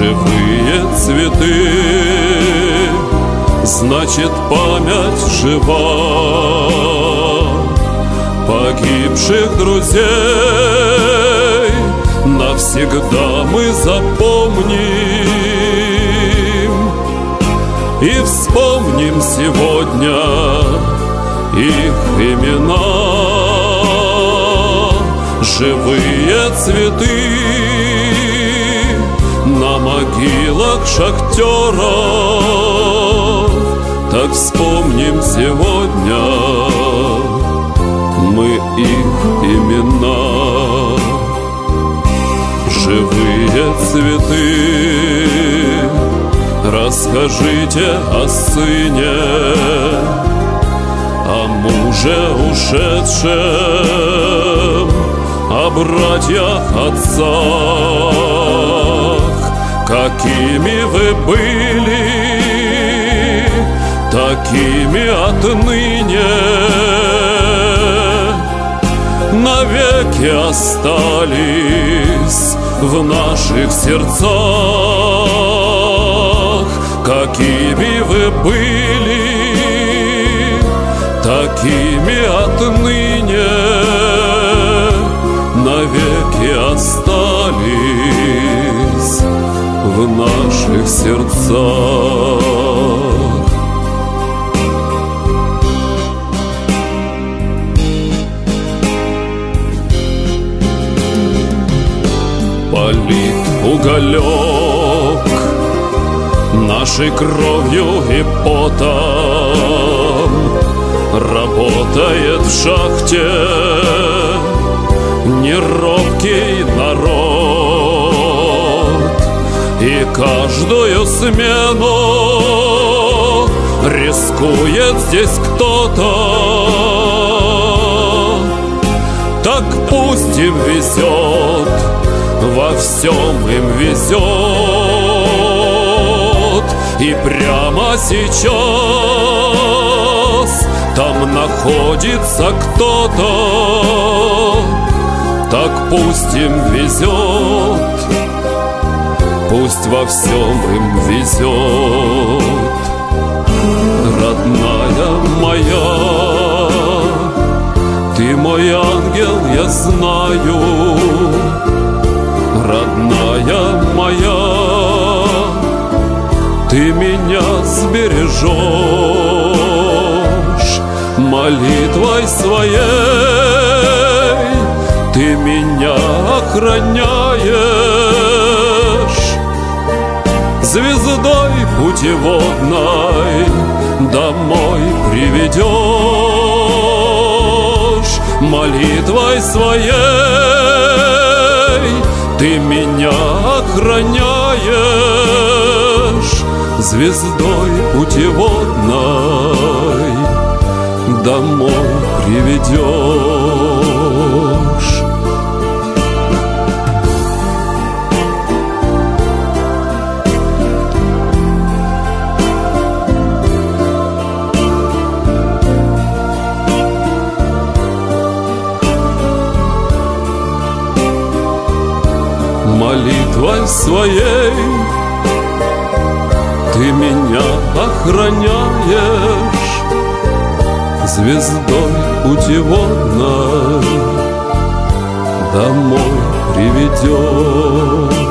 живые цветы, значит, память жива. Погибших друзей навсегда мы запомним и вспомним сегодня их имена. Живые цветы на могилах шахтеров, так вспомним сегодня мы их имена. Живые цветы, расскажите о сыне, о муже ушедшем, о братьях, отцах. Какими вы были, такими отныне навеки остались в наших сердцах. Какими вы были, такими отныне навеки остались в наших сердцах. Палит уголек нашей кровью и потом, работает в шахте неробкий народ, и каждую смену рискует здесь кто-то. Так пусть им везет, во всем им везет, и прямо сейчас там находится кто-то. Так пусть им везет, пусть во всем им везет. Родная моя, ты мой ангел, я знаю. Родная моя, ты меня сбережешь молитвой своей, ты меня охраняешь звездой путеводной, домой приведешь молитвой своей, ты меня охраняешь звездой путеводной, домой приведешь. Молитвой своей ты меня охраняешь звездой путеводной, домой приведешь.